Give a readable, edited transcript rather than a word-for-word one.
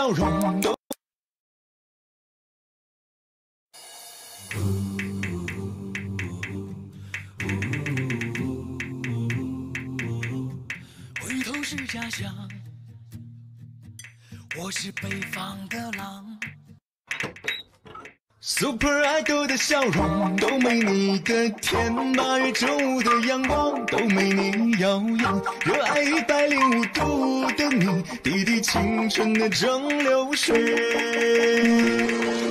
笑容都。回头是家乡，我是北方的狼。Super Idol 的笑容都没你的甜，8月正午的阳光都没你耀眼，热爱105度的你，滴滴青春的蒸馏水。